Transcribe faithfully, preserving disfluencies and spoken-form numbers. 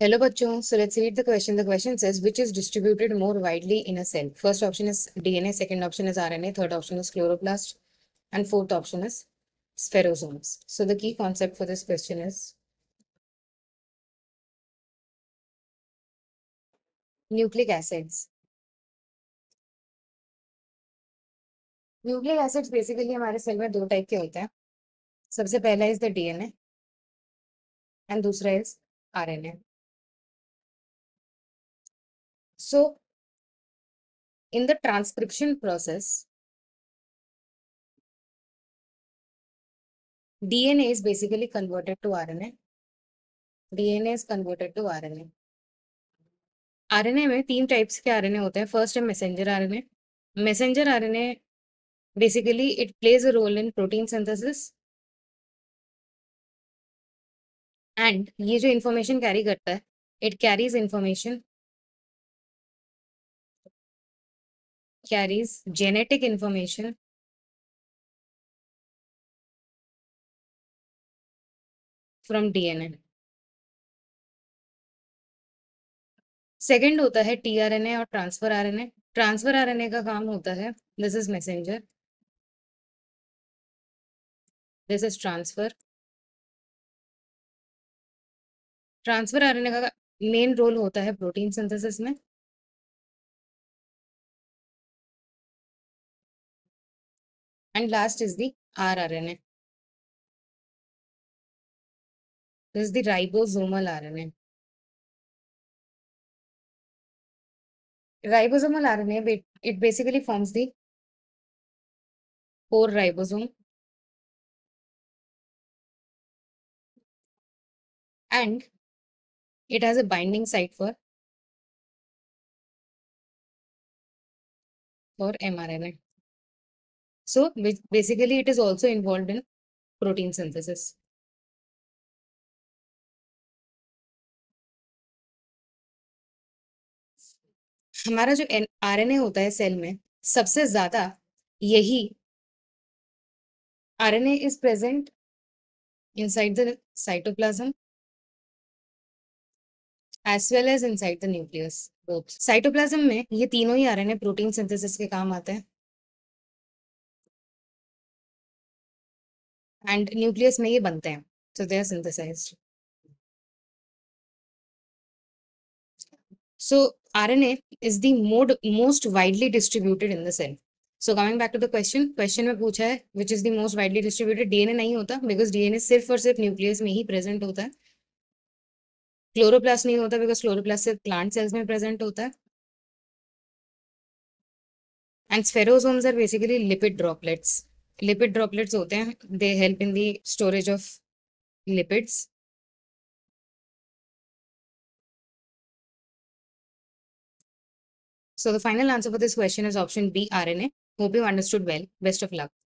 Hello bachchon, so let's read the question. The question says which is distributed more widely in a cell? First option is D N A, second option is R N A, third option is chloroplast, and fourth option is spherosomes. So the key concept for this question is nucleic acids. Nucleic acids basically हमारे cell में दो type के होते हैं. सबसे पहला is the DNA and दूसरा is RNA. So in the transcription process, D N A is basically converted to R N A. D N A is converted to R N A. R N A में तीन types के R N A होते हैं. First है messenger R N A. Messenger R N A basically it plays a role in protein synthesis and ये जो information carry करता है, it carries information, carries genetic information from D N A. Second होता है tRNA और transfer RNA. Transfer RNA का काम होता है, this is messenger, this is transfer. Transfer RNA का मेन रोल होता है प्रोटीन सिंथेसिस में. And last is the rRNA. This is the ribosomal RNA. Ribosomal R N A, it basically forms the core ribosome and it has a binding site for for mRNA. So basically it is also involved in protein synthesis. हमारा जो RNA होता है cell में, सबसे ज्यादा यही RNA is present inside the cytoplasm as well as inside the nucleus both. Cytoplasm में ये तीनों ही आरएनए प्रोटीन सिंथेसिस के काम आते हैं एंड न्यूक्लियस में ये बनते हैं, so they are synthesized. So R N A is the mode most widely distributed in the cell. So coming back to the question, question में पूछा है which is the most widely distributed. D N A नहीं होता because D N A सिर्फ और सिर्फ nucleus में ही present होता है. क्लोरोप्लास्ट नहीं होता बिकॉज क्लोरोप्लास्ट सिर्फ प्लांट सेल्स में प्रेजेंट होता है. And spherosomes are basically lipid droplets. Lipid droplets होते हैं, they help in the storage of lipids. So the final answer for this question is option B, R N A. Hope you understood well. Best of luck.